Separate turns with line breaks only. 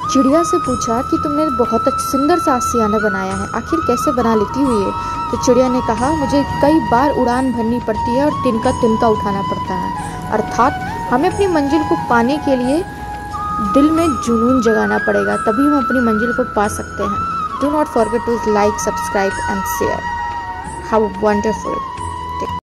चिड़िया से पूछा कि तुमने बहुत सुंदर सा आशियाना बनाया है, आखिर कैसे बना लेती हो ये? तो चिड़िया ने कहा, मुझे कई बार उड़ान भरनी पड़ती है और तिनका तिनका उठाना पड़ता है, अर्थात हमें अपनी मंजिल को पाने के लिए दिल में जुनून जगाना पड़ेगा, तभी हम अपनी मंजिल को पा सकते हैं। Do not forget to like, subscribe and share. How wonderful.